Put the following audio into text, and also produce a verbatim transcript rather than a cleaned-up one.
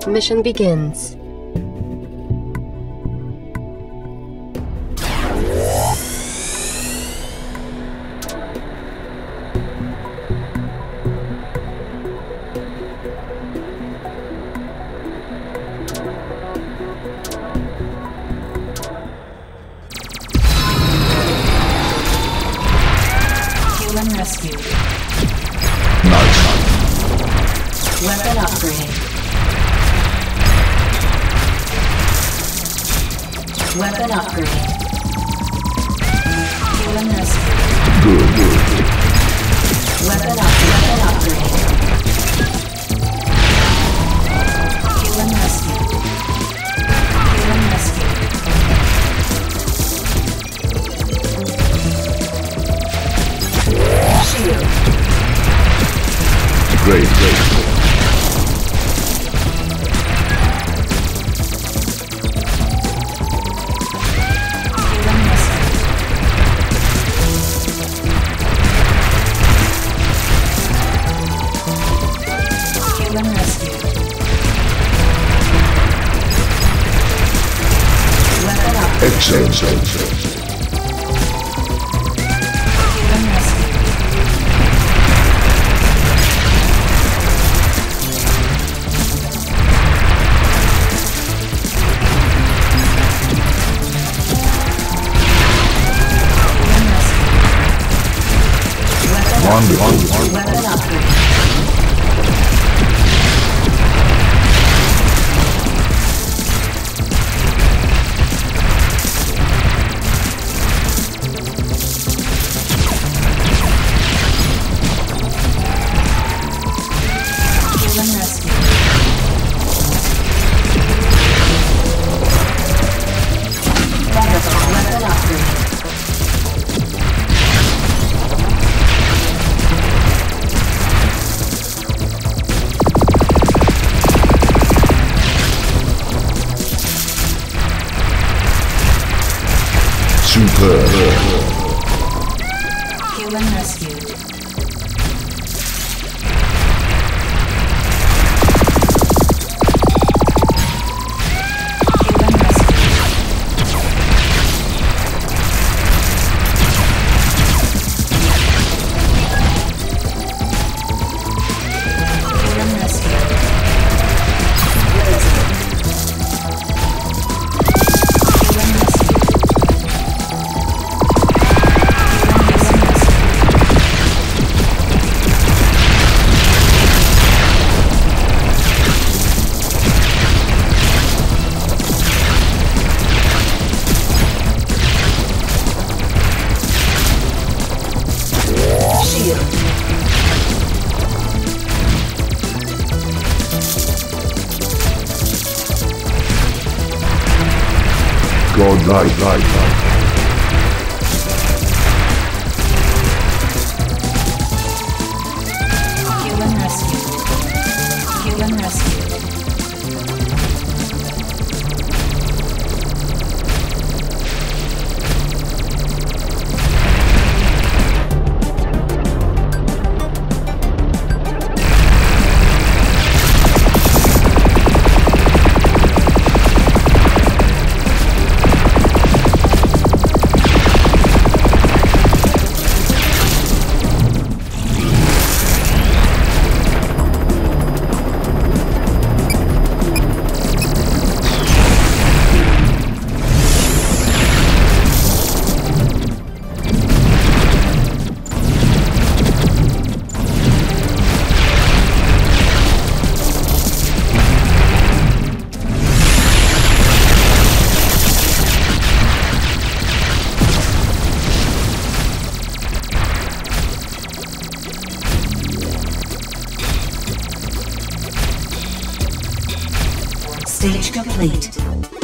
Mission begins. Human rescue. Nice. Weapon upgrade. Weapon upgrade. Human rescue. Good, good, good. Weapon up. Weapon upgrade. Human rescue. Human rescue. Shield. Great, great. Human rescue. Human rescue. Weapon up. Excellent, excellent. Human rescue. Human rescue. Weapon Wonderful, upgrade. wonderful. Weapon upgrade. Human rescue. Wonderful. Weapon upgrade. Superb. Human rescue. Human rescue. Human rescue. Laser. Human rescue. Human rescue. Shield. God, light, light, light. Human rescue. Human rescue. Stage complete.